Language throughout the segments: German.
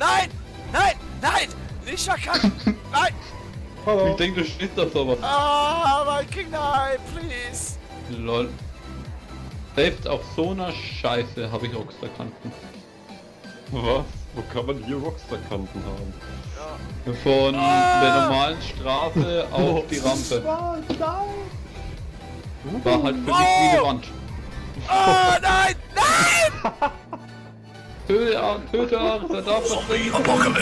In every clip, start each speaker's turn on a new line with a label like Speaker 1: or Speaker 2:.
Speaker 1: Nein! Nein! Nein! Nicht verkacken! Nein!
Speaker 2: Hallo.
Speaker 3: Ich denke, du stehst auf sowas.
Speaker 1: Ah, Viking, nein, please!
Speaker 3: Lol. Selbst auf so einer Scheiße habe ich Rockstar-Kanten.
Speaker 2: Was? Wo kann man hier Rockstar-Kanten haben?
Speaker 1: Ja.
Speaker 3: Von der normalen Straße auf die Rampe. War halt für mich wie eine Wand.
Speaker 1: Oh, nein! Nein!
Speaker 3: Töte Arthur, da darf was bringen.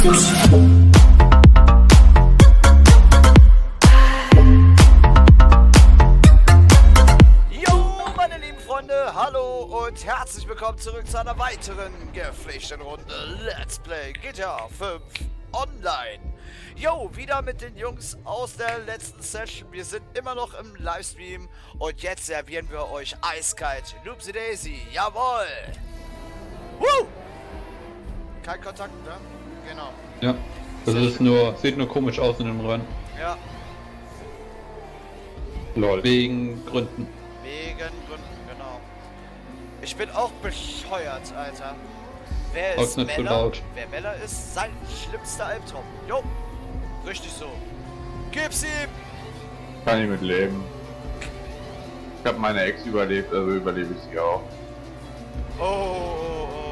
Speaker 1: Jo, meine lieben Freunde, hallo und herzlich willkommen zurück zu einer weiteren gepflegten Runde Let's Play GTA 5 Online. Jo, wieder mit den Jungs aus der letzten Session. Wir sind immer noch im Livestream und jetzt servieren wir euch eiskalt Loopsy Daisy. Jawohl! Woo! Kein Kontakt, ne? Genau.
Speaker 3: Ja, das ist nur, sieht nur komisch aus in dem Rennen.
Speaker 1: Ja,
Speaker 2: Lol.
Speaker 3: Wegen Gründen.
Speaker 1: wegen Gründen, genau. Ich bin auch bescheuert, Alter. Wer
Speaker 3: Sag's
Speaker 1: ist
Speaker 3: nicht zu
Speaker 1: Meller?
Speaker 3: laut.
Speaker 1: Wer Meller ist, sein schlimmster Albtraum. Jo, richtig so. Gib's ihm!
Speaker 4: Kann ich mit leben. Ich habe meine Ex überlebt, also überlebe ich sie auch.
Speaker 1: Oh, oh, oh, oh.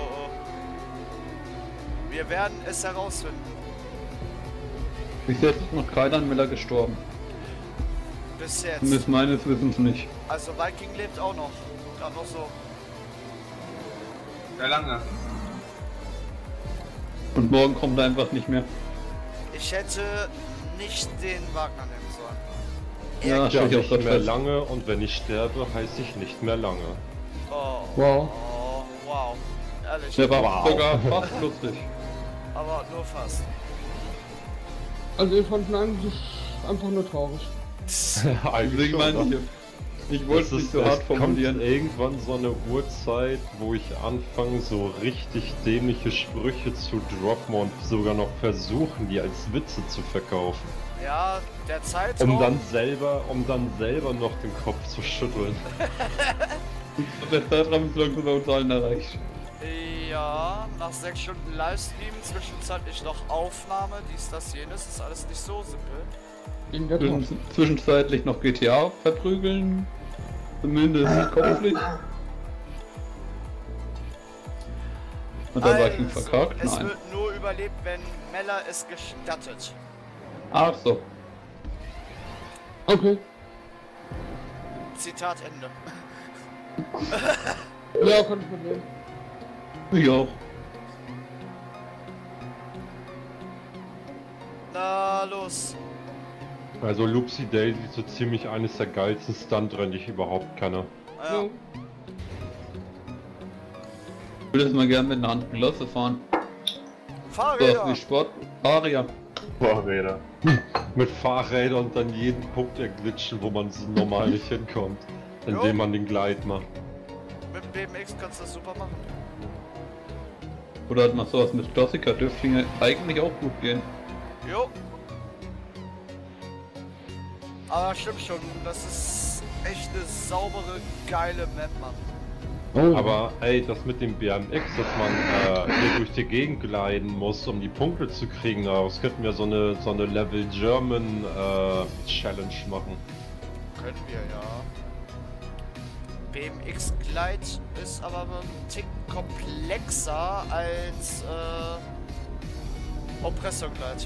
Speaker 1: Wir werden es herausfinden.
Speaker 3: Bis jetzt ist noch keiner an Miller gestorben.
Speaker 1: Bis jetzt.
Speaker 3: Zumindest meines Wissens nicht.
Speaker 1: Also Viking lebt auch noch. Gerade noch so.
Speaker 4: Sehr lange.
Speaker 3: Und morgen kommt er einfach nicht mehr.
Speaker 1: Ich hätte nicht den Wagner nehmen sollen.
Speaker 3: Ja,
Speaker 2: Ja,
Speaker 3: stehe ich auch
Speaker 2: nicht
Speaker 3: grad
Speaker 2: mehr
Speaker 3: fest.
Speaker 2: lange und wenn ich sterbe, heiße ich nicht mehr lange.
Speaker 1: Oh.
Speaker 3: Wow.
Speaker 1: Oh, wow. Ehrlich.
Speaker 3: Der war
Speaker 2: Wow.
Speaker 3: sogar fast lustig.
Speaker 1: Aber nur fast.
Speaker 5: Also ich fand ihn eigentlich einfach nur traurig.
Speaker 3: Deswegen meine ich, ich wollte es nicht so hart formulieren.
Speaker 2: Kommt irgendwann so eine Uhrzeit, wo ich anfange, so richtig dämliche Sprüche zu droppen und sogar noch versuchen, die als Witze zu verkaufen.
Speaker 1: Ja, der Zeitraum.
Speaker 2: Um dann selber noch den Kopf zu schütteln.
Speaker 3: Und der Zeitraum ist langsam bei uns allen erreicht.
Speaker 1: Ja, nach 6 Stunden Livestream, zwischenzeitlich noch Aufnahme, dies, das, jenes, ist alles nicht so simpel.
Speaker 5: In der Tat.
Speaker 3: Zwischenzeitlich noch GTA verprügeln. Zumindest kopflich. Und der Viking verkackt?
Speaker 1: Es
Speaker 3: Nein.
Speaker 1: wird nur überlebt, wenn Meller es gestattet.
Speaker 3: Ach so.
Speaker 5: Okay.
Speaker 1: Zitat Ende.
Speaker 5: Ja, kein Problem.
Speaker 3: Ich auch.
Speaker 1: Na los.
Speaker 2: Also Loopsy Daisy ist so ziemlich eines der geilsten Stuntrennen, die ich überhaupt kenne.
Speaker 1: Ja.
Speaker 3: Ich würde jetzt mal gerne mit einer anderen Klasse fahren. So
Speaker 1: Fahrräder.
Speaker 3: wie Sport. Aria.
Speaker 4: Vorräder.
Speaker 2: Mit Fahrrädern und dann jeden Punkt erglitschen, wo man so normal nicht hinkommt. Indem man den Glide macht.
Speaker 1: Mit dem BMX kannst du das super machen.
Speaker 3: Oder hat man sowas mit Klassiker, dürfte ja eigentlich auch gut gehen.
Speaker 1: Jo. Aber stimmt schon, das ist echt eine saubere, geile Map, Mann.
Speaker 5: Oh.
Speaker 2: Aber ey, das mit dem BMX, dass man hier durch die Gegend gleiten muss, um die Punkte zu kriegen, daraus könnten wir so eine Level German Challenge machen.
Speaker 1: Können wir, ja. BMX Glide ist aber ein Tick komplexer als Oppressor Glide.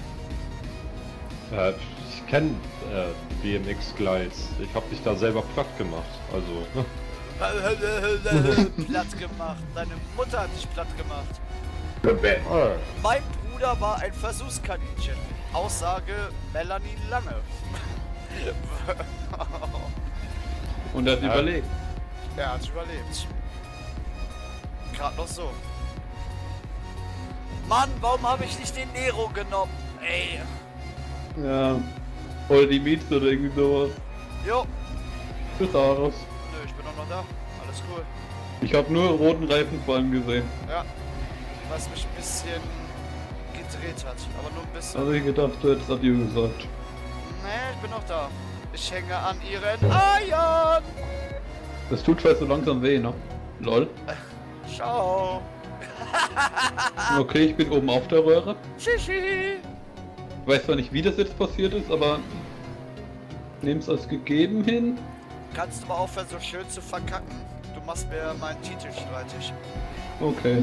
Speaker 2: Ich kenne BMX Glides. Ich habe dich da selber platt gemacht. Also.
Speaker 1: Platt gemacht. Deine Mutter hat dich platt gemacht. Mein Bruder war ein Versuchskaninchen. Aussage Melanie Lange.
Speaker 3: Und er hat überlegt.
Speaker 1: Er hat überlebt. Gerade noch so. Mann, warum habe ich nicht den Nero genommen? Ey.
Speaker 3: Ja. Oder die Meets oder irgendwie sowas.
Speaker 1: Jo.
Speaker 3: Bis Aros.
Speaker 1: Nö, ich bin doch noch da. Alles cool.
Speaker 3: Ich habe nur roten Reifen vor allem gesehen.
Speaker 1: Ja. Was mich ein bisschen gedreht hat. Aber nur ein bisschen.
Speaker 3: Also ich gedacht, du hättest Adieu gesagt.
Speaker 1: Nee, ich bin noch da. Ich hänge an ihren Eiern.
Speaker 3: Das tut vielleicht so langsam weh, ne? Lol.
Speaker 1: Ciao.
Speaker 3: Okay, ich bin oben auf der Röhre.
Speaker 1: Shishi.
Speaker 3: Ich weiß zwar nicht, wie das jetzt passiert ist, aber nehm's als gegeben hin.
Speaker 1: Kannst du mal aufhören, so schön zu verkacken? Du machst mir meinen Titel streitig.
Speaker 3: Okay.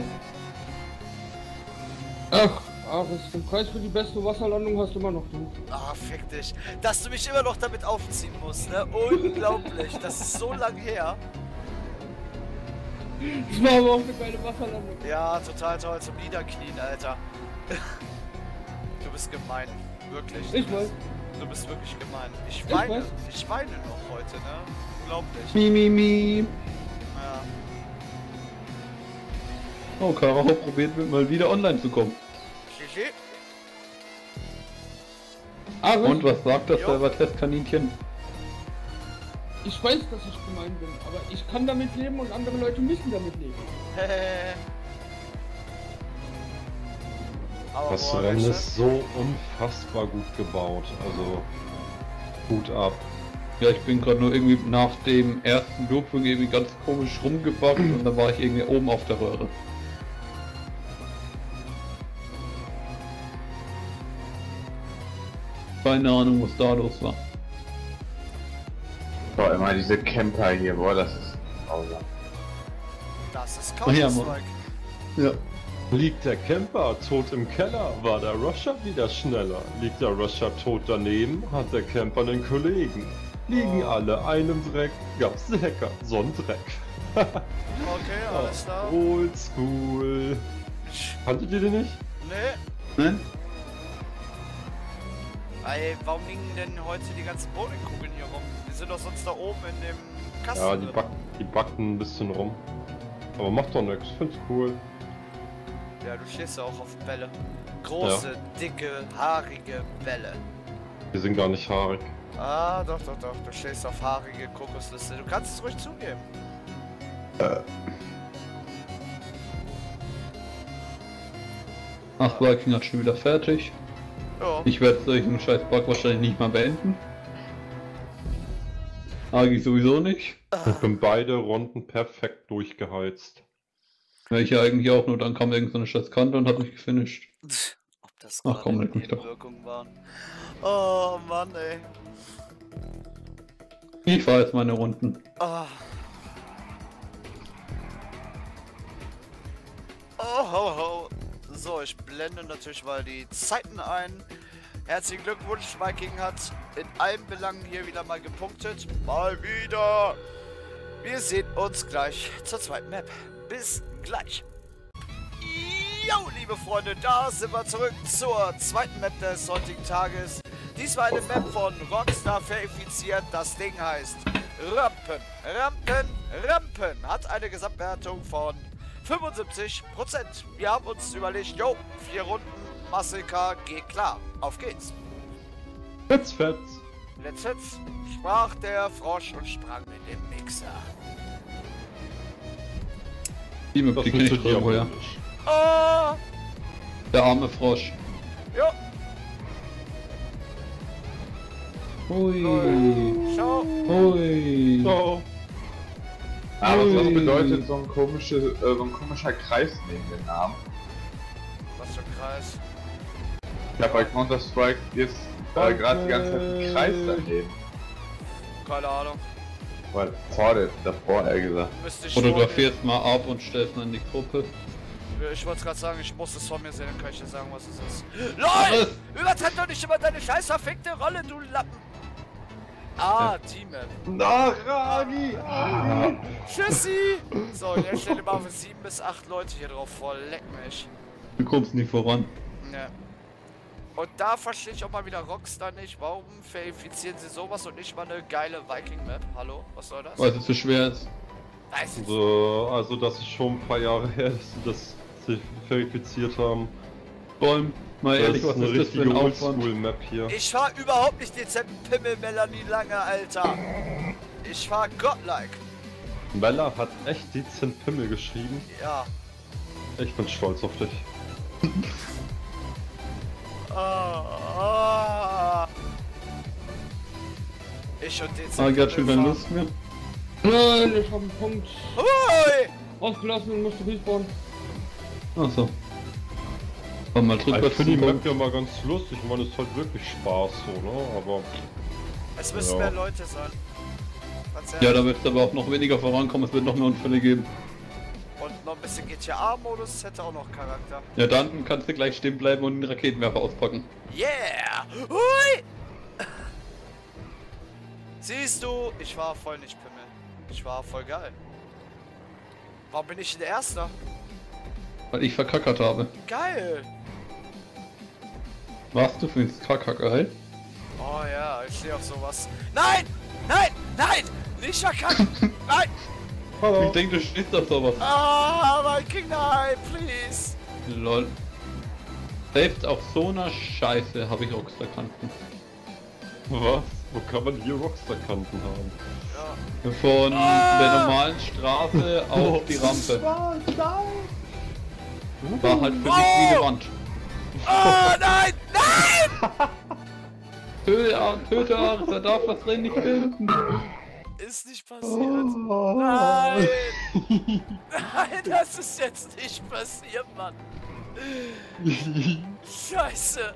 Speaker 5: Ach, Aris, den Preis für die beste Wasserlandung hast du immer noch du.
Speaker 1: Ah, fick dich. Dass du mich immer noch damit aufziehen musst, ne? Unglaublich. Das ist so lang her.
Speaker 5: Das war aber auch eine geile Wasserlandung.
Speaker 1: Ja, total toll zum Niederknien, Alter. Du bist gemein. Wirklich.
Speaker 5: Ich weiß.
Speaker 1: Du bist wirklich gemein. Ich
Speaker 5: weiß.
Speaker 1: weine. Ich weine noch heute, ne? Unglaublich.
Speaker 3: Mi.
Speaker 1: Ja.
Speaker 3: Oh, Karo probiert mal wieder online zu kommen.
Speaker 1: Shishi.
Speaker 5: Aris,
Speaker 3: Und was sagt das
Speaker 1: Jo.
Speaker 3: Server-Testkaninchen?
Speaker 5: ich weiß, dass ich gemein bin, aber ich kann damit leben und andere Leute müssen damit leben.
Speaker 1: Aber
Speaker 2: Das
Speaker 1: boah,
Speaker 2: Rennen
Speaker 1: weißt du?
Speaker 2: ist so unfassbar gut gebaut. Also, Hut ab.
Speaker 3: Ja, ich bin gerade nur irgendwie nach dem ersten Looping irgendwie ganz komisch rumgebackt und dann war ich irgendwie oben auf der Röhre. Keine Ahnung, was da los war.
Speaker 4: Boah, immer diese Camper hier, boah, das ist grausam.
Speaker 1: Das ist
Speaker 3: Oh ja, Mann.
Speaker 1: Counter-Strike.
Speaker 3: Ja.
Speaker 2: Liegt der Camper tot im Keller, war der Rusher wieder schneller. Liegt der Rusher tot daneben, hat der Camper einen Kollegen. Liegen alle einem Dreck, gab's lecker, so'n Dreck.
Speaker 1: Okay, alles klar.
Speaker 2: Oldschool. Kanntet ihr den nicht?
Speaker 1: Nee.
Speaker 3: Ne?
Speaker 1: Ey, warum liegen denn heute die ganzen Bowlingkugeln hier rum? Die sind doch sonst da oben in dem Kasten.
Speaker 2: Ja,
Speaker 1: drin.
Speaker 2: die backen ein bisschen rum. Aber macht doch nichts, find's cool.
Speaker 1: Ja, du stehst ja auch auf Bälle. Große, dicke, haarige Bälle.
Speaker 2: Die sind gar nicht haarig.
Speaker 1: Ah, doch. Du stehst auf haarige Kokosnüsse. Du kannst es ruhig zugeben.
Speaker 3: Ach, Viking hat schon wieder fertig.
Speaker 1: Ja.
Speaker 3: Ich werde solchen scheiß Bug wahrscheinlich nicht mal beenden. Agi sowieso nicht.
Speaker 2: Ich bin beide Runden perfekt durchgeheizt.
Speaker 3: Ja, ich ja eigentlich auch, nur dann kam irgend so eine scheiß Kante und hat mich gefinisht.
Speaker 1: Ob das
Speaker 3: Ach komm,
Speaker 1: gerade
Speaker 3: leck mich doch.
Speaker 1: Nebenwirkungen waren. Oh Mann, ey.
Speaker 3: Ich fahre jetzt meine Runden.
Speaker 1: Ah. Oh, ho, ho. So, ich blende natürlich mal die Zeiten ein. Herzlichen Glückwunsch, Viking hat in allen Belangen hier wieder mal gepunktet. Mal wieder. Wir sehen uns gleich zur zweiten Map. Bis gleich. Jo, liebe Freunde, da sind wir zurück zur zweiten Map des heutigen Tages. Dies war eine Map von Rockstar verifiziert. Das Ding heißt Rampen. Rampen. Hat eine Gesamtwertung von 75%. Wir haben uns überlegt, jo, 4 Runden, Muscle Car, geht klar. Auf geht's.
Speaker 2: Fetz.
Speaker 1: Let's hits, sprach der Frosch und sprang in den Mixer.
Speaker 3: Die Map,
Speaker 2: Das
Speaker 3: die kenn ich
Speaker 2: findet ihr
Speaker 3: irgendwo, ja.
Speaker 2: nicht.
Speaker 1: Oh,
Speaker 3: Der arme Frosch.
Speaker 1: jo,
Speaker 3: Hui.
Speaker 1: schau.
Speaker 3: Hui.
Speaker 2: So.
Speaker 4: Aber was
Speaker 3: Ui.
Speaker 4: bedeutet so ein komischer Kreis neben dem Namen?
Speaker 1: Was für ein Kreis.
Speaker 4: Ich habe bei Counter-Strike jetzt gerade die ganze Zeit einen Kreis daneben.
Speaker 1: Keine Ahnung.
Speaker 4: Weil davor eher gesagt.
Speaker 1: Müsste ich
Speaker 3: Fotografierst mal ab und stellst mal in die Gruppe.
Speaker 1: Ich wollte gerade sagen, ich muss es von mir sehen, dann kann ich dir sagen, was es ist. LOL! Übertreib doch nicht immer deine scheiß verfickte Rolle, du Lappen! Ah, Team-Map.
Speaker 2: Na, Ragi!
Speaker 1: Tschüssi! So, und jetzt stell dir mal für 7 bis 8 Leute hier drauf vor. Leck mich.
Speaker 3: Du kommst nicht voran.
Speaker 1: Ne. Und da verstehe ich auch mal wieder Rockstar nicht. Warum verifizieren sie sowas und nicht mal eine geile Viking-Map? Hallo? Was soll das?
Speaker 3: Weil es zu schwer ist.
Speaker 1: Weiß ich.
Speaker 2: So, also das ist schon ein paar Jahre her, dass sie das verifiziert haben.
Speaker 3: Vor allem, mal
Speaker 2: Das
Speaker 3: ehrlich,
Speaker 2: ist
Speaker 3: was
Speaker 2: eine
Speaker 3: ist das für
Speaker 2: richtige
Speaker 3: ein Aufwand?
Speaker 2: Oldschool-Map hier.
Speaker 1: Ich fahr überhaupt nicht dezenten Pimmel Melanie lange, Alter. Ich fahr godlike.
Speaker 2: Mella hat echt dezent Pimmel geschrieben.
Speaker 1: Ja.
Speaker 2: Ich bin stolz auf dich.
Speaker 1: Ich und dezent
Speaker 3: Agi hat schon
Speaker 1: Pimmel
Speaker 3: keine
Speaker 1: fahren.
Speaker 3: Lust mehr.
Speaker 5: Nein, ich hab einen Punkt
Speaker 1: Hui!
Speaker 5: ausgelassen und musste respawnen.
Speaker 3: Achso. Komm mal
Speaker 2: Ich
Speaker 3: rückwärts
Speaker 2: finde die
Speaker 3: zum
Speaker 2: Map ja mal ganz lustig, ich meine, es ist halt wirklich Spaß so, ne? Aber
Speaker 1: Es müssen
Speaker 2: Ja.
Speaker 1: mehr Leute sein. Ganz
Speaker 3: Ja,
Speaker 1: ehrlich.
Speaker 3: da wird es aber auch noch weniger vorankommen, es wird noch mehr Unfälle geben.
Speaker 1: Und noch ein bisschen GTA-Modus hätte auch noch Charakter.
Speaker 3: Ja, dann kannst du gleich stehen bleiben und den Raketenwerfer auspacken.
Speaker 1: Yeah! Hui! Siehst du, ich war voll nicht Pimmel. Ich war voll geil. Warum bin ich denn der Erste?
Speaker 3: Weil ich verkackert habe.
Speaker 1: Geil!
Speaker 3: Warst du für den Kacker,
Speaker 1: Oh ja, ich stehe auf sowas. Nein! Nein! Nein! Nicht verkacken! Nein!
Speaker 3: Ich denke, du stehst auf sowas.
Speaker 1: Ah, mein King, nein, please!
Speaker 3: Lol. Selbst auf so einer Scheiße habe ich Rockstar-Kanten.
Speaker 2: was? Wo kann man hier Rockstar-Kanten haben?
Speaker 1: Ja.
Speaker 3: Von der normalen Straße auf die Rampe. War halt für mich wie eine Wand.
Speaker 1: Oh nein! Nein!
Speaker 3: Töte Ares, er darf das Rennen nicht finden.
Speaker 1: Ist nicht passiert. Nein! Nein, das ist jetzt nicht passiert, Mann. Scheiße.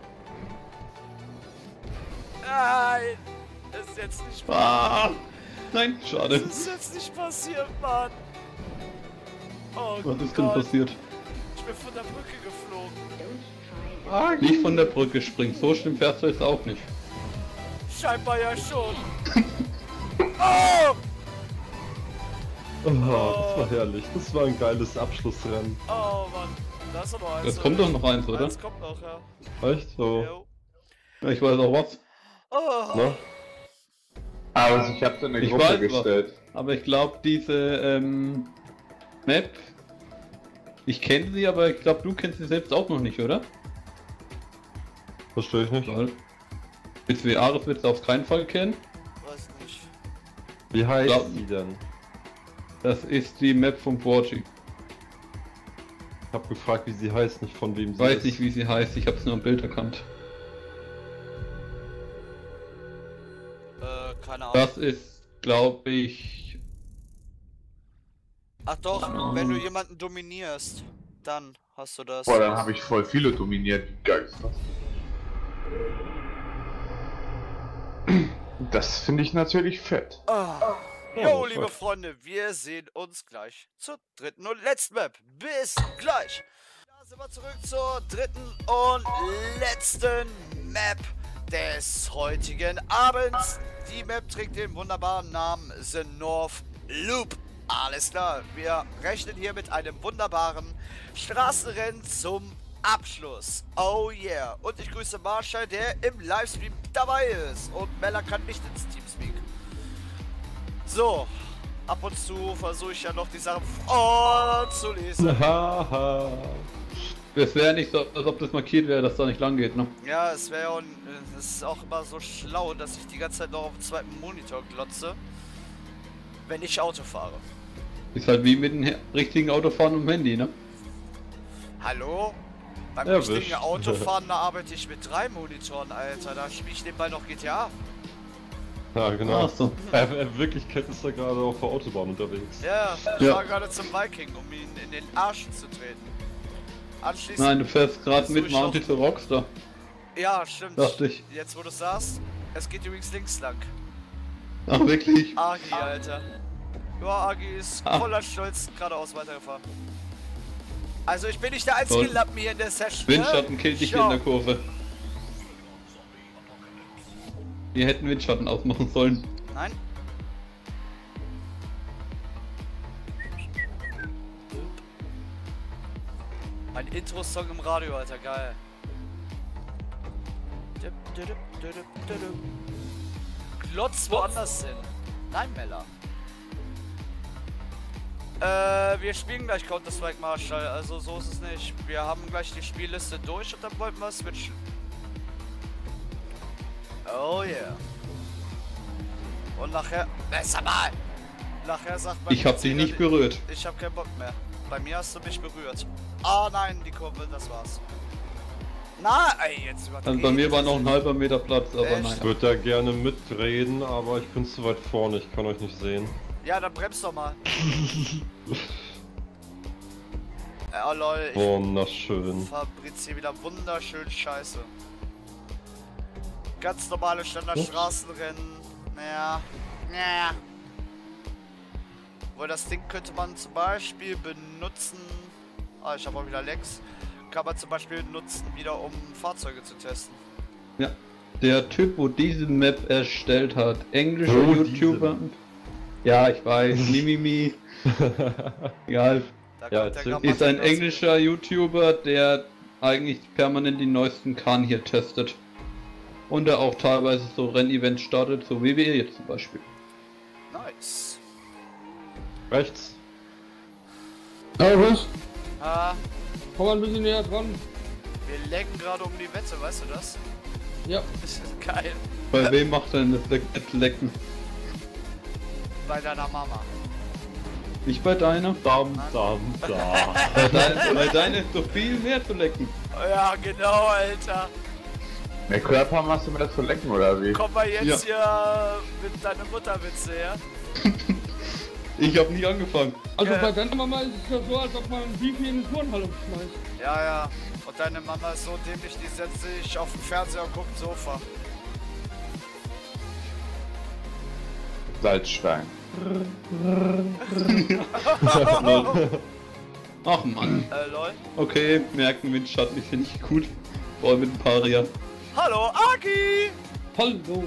Speaker 1: Nein! Das ist jetzt nicht passiert.
Speaker 3: Ah, nein, schade.
Speaker 1: Das ist jetzt nicht passiert, Mann. Oh
Speaker 3: Was ist denn
Speaker 1: Gott.
Speaker 3: passiert?
Speaker 1: Ich bin von der Brücke geflogen.
Speaker 3: Nicht von der Brücke springen, so schlimm fährst du jetzt auch nicht.
Speaker 1: Scheinbar ja schon. Oh!
Speaker 2: Oh, das war herrlich. Das war ein geiles Abschlussrennen.
Speaker 1: Oh Mann. Da ist aber eins.
Speaker 3: Jetzt kommt doch noch eins, oder?
Speaker 1: Eins kommt noch, ja.
Speaker 2: Echt so?
Speaker 1: Jo.
Speaker 3: Ja, ich weiß auch was.
Speaker 1: Oh.
Speaker 2: Ne?
Speaker 4: Aber ich hab's in eine
Speaker 3: Ich
Speaker 4: Gruppe
Speaker 3: weiß was.
Speaker 4: gestellt.
Speaker 3: Aber ich glaube, diese Map, ich kenne sie, aber ich glaube, du kennst sie selbst auch noch nicht, oder?
Speaker 2: Verstehe ich nicht.
Speaker 3: Lol. BCW Ares wird es auf keinen Fall kennen.
Speaker 1: Weiß nicht.
Speaker 2: Wie heißt
Speaker 3: Glaub-
Speaker 2: die denn?
Speaker 3: Das ist die Map von Borgi.
Speaker 2: Ich hab gefragt, wie sie heißt, nicht von wem sie
Speaker 3: Weiß
Speaker 2: ist.
Speaker 3: nicht, wie sie heißt, ich habe es nur im Bild erkannt.
Speaker 1: Keine Ahnung.
Speaker 3: Das ist, glaube ich...
Speaker 1: Ach doch, wenn du jemanden dominierst, dann hast du das.
Speaker 4: Boah, dann habe ich voll viele dominiert. Wie geil ist das? Das finde ich natürlich fett.
Speaker 1: Ah.
Speaker 2: Oh,
Speaker 1: Jo, liebe
Speaker 2: Gott.
Speaker 1: Freunde, wir sehen uns gleich zur dritten und letzten Map. Bis gleich. Da sind wir zurück zur dritten und letzten Map des heutigen Abends. Die Map trägt den wunderbaren Namen The North Loop. Alles klar, wir rechnen hier mit einem wunderbaren Straßenrennen zum Abschluss. Oh yeah. Und ich grüße Marshall, der im Livestream dabei ist. Und Mella kann nicht ins Teamspeak. So, ab und zu versuche ich ja noch die Sachen vorzulesen.
Speaker 2: Haha.
Speaker 3: Das wäre nicht so, als ob das markiert wäre, dass da nicht lang geht, ne?
Speaker 1: Ja, es wäre ja es ist auch immer so schlau, dass ich die ganze Zeit noch auf dem zweiten Monitor glotze, wenn ich Auto fahre.
Speaker 3: Ist halt wie mit dem richtigen Autofahren und dem Handy, ne?
Speaker 1: Hallo? Beim
Speaker 2: Erwischt.
Speaker 1: richtigen Autofahren, da arbeite ich mit 3 Monitoren, Alter. Da spiele ich nebenbei noch GTA.
Speaker 2: Ja, genau.
Speaker 3: Ach so.
Speaker 2: In Wirklichkeit ist er gerade auf der Autobahn unterwegs.
Speaker 1: Ja, ich
Speaker 3: Ja.
Speaker 1: war gerade zum Viking, um ihn in den Arsch zu treten. Anschließend...
Speaker 3: Nein, du fährst gerade
Speaker 1: versuch
Speaker 3: mit
Speaker 1: ich
Speaker 3: Mounty zu Rockstar.
Speaker 1: Ja, stimmt.
Speaker 3: Dachte ich.
Speaker 1: Jetzt, wo du sagst, es geht übrigens links lang.
Speaker 3: Ach, wirklich?
Speaker 1: Agi, Alter. Ja, Agi ist
Speaker 3: Ah.
Speaker 1: voller Stolz geradeaus weitergefahren. Also ich bin nicht der einzige
Speaker 3: Toll.
Speaker 1: Lappen hier in der Session.
Speaker 3: Windschatten killt dich
Speaker 1: Schau.
Speaker 3: in der Kurve. Wir hätten Windschatten ausmachen sollen.
Speaker 1: Nein. Mein Intro-Song im Radio, Alter, geil. Glotz woanders hin. Nein, Mella. Wir spielen gleich Counter-Strike Marshall, also so ist es nicht. Wir haben gleich die Spielliste durch und dann wollten wir switchen. Oh yeah. Und nachher... Besser mal! Nachher sagt man...
Speaker 3: Ich hab dich nicht berührt.
Speaker 1: Ich hab keinen Bock mehr. Bei mir hast du mich berührt. Ah nein, die Kurve, das war's. Na, ey, jetzt übertrieben.
Speaker 3: Also bei mir war noch ein halber Meter Platz, aber
Speaker 1: Echt?
Speaker 2: Ich
Speaker 3: naja.
Speaker 2: würde da gerne mitreden, aber ich bin zu weit vorne, ich kann euch nicht sehen.
Speaker 1: Ja, dann bremst doch mal. Ja, lol, ich
Speaker 2: Wunderschön.
Speaker 1: fabriziere wieder wunderschön Scheiße. Ganz normale Standardstraßenrennen. Naja. Weil das Ding könnte man zum Beispiel benutzen. Ah, ich habe auch wieder Lex. Kann man zum Beispiel nutzen, wieder um Fahrzeuge zu testen.
Speaker 3: Ja. Der Typ, wo diese Map erstellt hat, englischer
Speaker 2: Oh,
Speaker 3: YouTuber. Ja, ich weiß, Mimimi. Egal.
Speaker 1: Da
Speaker 2: Ja,
Speaker 1: kommt der
Speaker 2: ist
Speaker 1: Grammatik
Speaker 3: Ist ein
Speaker 1: raus.
Speaker 3: englischer YouTuber, der eigentlich permanent die neuesten Kahn hier testet. Und der auch teilweise so Rennevents startet, so wie wir jetzt zum Beispiel.
Speaker 1: Nice.
Speaker 2: Rechts.
Speaker 5: Servus.
Speaker 1: Ah,
Speaker 5: Komm mal ein bisschen näher dran.
Speaker 1: wir lecken gerade um die Wette, weißt du das?
Speaker 5: Ja.
Speaker 1: Das ist geil.
Speaker 3: Bei wem macht er denn das Lecken?
Speaker 1: Bei deiner Mama.
Speaker 3: Nicht bei deiner?
Speaker 2: Dam.
Speaker 3: Bei deiner ist doch viel mehr zu lecken.
Speaker 1: Ja, genau, Alter.
Speaker 4: Der Körper machst du mir das zu lecken, oder wie?
Speaker 1: Komm mal jetzt hier mit deiner Mutterwitze her.
Speaker 3: Ich hab nie angefangen.
Speaker 5: Also
Speaker 1: Ja.
Speaker 5: bei deiner Mama ist es ja so, als ob man ein Beefy in eine Turnhalle schmeißt.
Speaker 1: Ja. Und deine Mama ist so dämlich, die setzt sich auf den Fernseher und guckt Sofa.
Speaker 4: Salzstein.
Speaker 3: Ach Mann.
Speaker 1: Lol.
Speaker 3: Okay, merken Windschatten, ich finde ich gut. Vor allem mit dem Paria.
Speaker 1: Hallo, Aki!
Speaker 5: Hallo.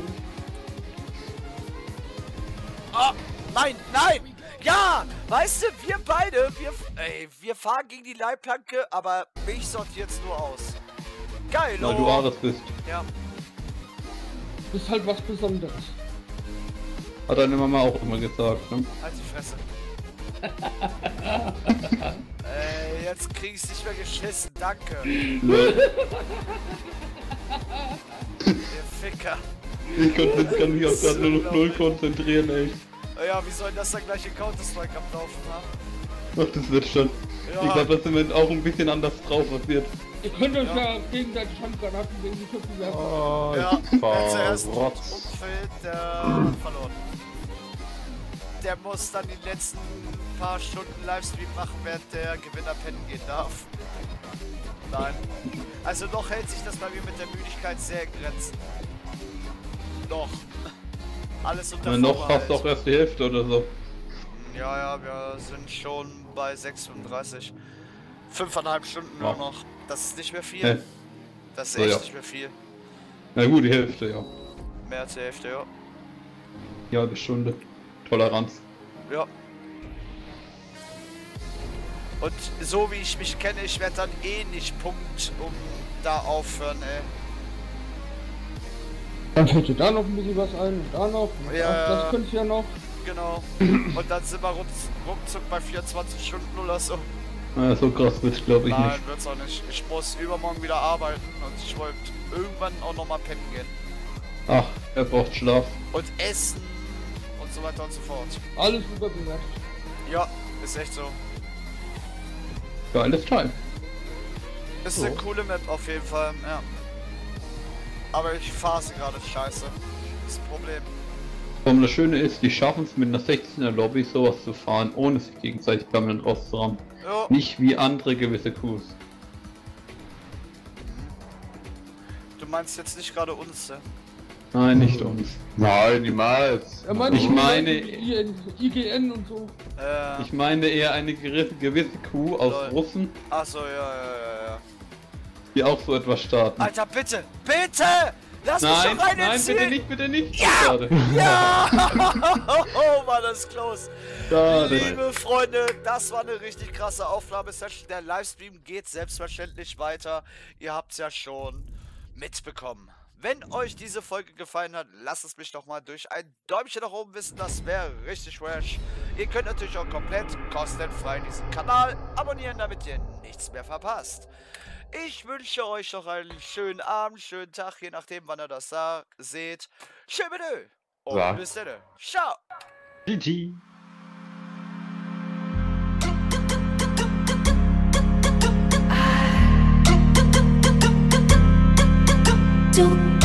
Speaker 1: Ah, nein! Ja! Weißt du, wir beide, wir fahren gegen die Leitplanke, aber mich sortiert's nur aus. Geil,
Speaker 3: Weil du Ares bist.
Speaker 1: Ja.
Speaker 5: Ist halt was Besonderes.
Speaker 3: Hat deine Mama auch immer gesagt, ne?
Speaker 1: Halt die Fresse. Jetzt krieg ich's nicht mehr geschissen, danke. Ihr Ficker.
Speaker 3: Ich kann mich auf gerade nur noch 0 konzentrieren, ey.
Speaker 1: Ja, wie soll das dann gleich in Counter-Strike ablaufen, ha?
Speaker 3: Ach, das wird schon.
Speaker 1: Ja.
Speaker 3: Ich glaube, da sind wir auch ein bisschen anders drauf, was wird.
Speaker 5: Ihr könnt euch ja gegenseitig Handgranaten gegen die Köpfe werfen.
Speaker 2: Oh,
Speaker 1: Ja,
Speaker 2: ich
Speaker 1: wer zuerst
Speaker 2: verrotzt.
Speaker 1: umfällt, der verloren. Der muss dann die letzten paar Stunden Livestream machen, während der Gewinner pennen gehen darf. Nein. Also noch hält sich das bei mir mit der Müdigkeit sehr in Grenzen. Noch. Alles unter
Speaker 3: Noch
Speaker 1: Vorbehalt.
Speaker 3: fast auch erst die Hälfte oder so.
Speaker 1: Ja, wir sind schon bei 36. 5,5 Stunden nur
Speaker 3: Ja.
Speaker 1: noch. Das ist nicht mehr viel.
Speaker 3: Hey.
Speaker 1: Das ist
Speaker 3: So,
Speaker 1: echt
Speaker 3: ja.
Speaker 1: nicht mehr viel.
Speaker 3: Na gut, die Hälfte, ja.
Speaker 1: Mehr als die Hälfte, ja.
Speaker 3: Die halbe Stunde. Toleranz.
Speaker 1: Ja. Und so wie ich mich kenne, ich werde dann eh nicht Punkt, um da aufhören, ey.
Speaker 5: Dann fällt dir da noch ein bisschen was ein und da noch. Und
Speaker 1: Ja.
Speaker 5: ach, das könnt ihr ja noch.
Speaker 1: Genau. Und dann sind wir ruckzuck bei 24 Stunden oder so.
Speaker 3: Ja, so krass wird's glaube ich
Speaker 1: Nein,
Speaker 3: nicht.
Speaker 1: wird's auch nicht. Ich muss übermorgen wieder arbeiten und ich wollte irgendwann auch nochmal pennen gehen.
Speaker 3: Ach, er braucht Schlaf.
Speaker 1: Und essen und so weiter und so fort.
Speaker 5: Alles überbewertet.
Speaker 1: Ja, ist echt so.
Speaker 3: Geiles Teil.
Speaker 1: Ist eine coole Map auf jeden Fall, ja. Aber ich fahre sie gerade scheiße. Das ist ein Problem.
Speaker 3: Und das Schöne ist, die schaffen es mit einer 16er Lobby sowas zu fahren, ohne sich gegenseitig permanent rauszurammen.
Speaker 1: Ja.
Speaker 3: Nicht wie andere gewisse Crews.
Speaker 1: Du meinst jetzt nicht gerade uns, ne?
Speaker 3: Nein, nicht uns.
Speaker 4: Nein, niemals.
Speaker 5: Er meint,
Speaker 3: Ich meine-
Speaker 5: IGN und so.
Speaker 3: Ich meine eher eine gewisse Crew aus
Speaker 1: Lol.
Speaker 3: Russen,
Speaker 1: Achso, ja.
Speaker 3: die auch so etwas starten.
Speaker 1: Alter, bitte! Bitte! Lass mich
Speaker 3: Nein,
Speaker 1: doch rein
Speaker 3: nein,
Speaker 1: ins
Speaker 3: bitte
Speaker 1: Ziel!
Speaker 3: nicht, bitte nicht.
Speaker 1: Ja!
Speaker 3: Schade.
Speaker 1: Ja! Oh, war das close.
Speaker 3: Schade.
Speaker 1: Liebe Freunde, das war eine richtig krasse Aufnahmesession. Der Livestream geht selbstverständlich weiter. Ihr habt es ja schon mitbekommen. Wenn euch diese Folge gefallen hat, lasst es mich doch mal durch ein Däumchen nach oben wissen. Das wäre richtig fresh. Ihr könnt natürlich auch komplett kostenfrei diesen Kanal abonnieren, damit ihr nichts mehr verpasst. Ich wünsche euch noch einen schönen Abend, schönen Tag, je nachdem, wann ihr das seht. Tschö mit Ö. Und
Speaker 4: Ja.
Speaker 1: bis dann. Ciao.
Speaker 2: GG.
Speaker 6: Do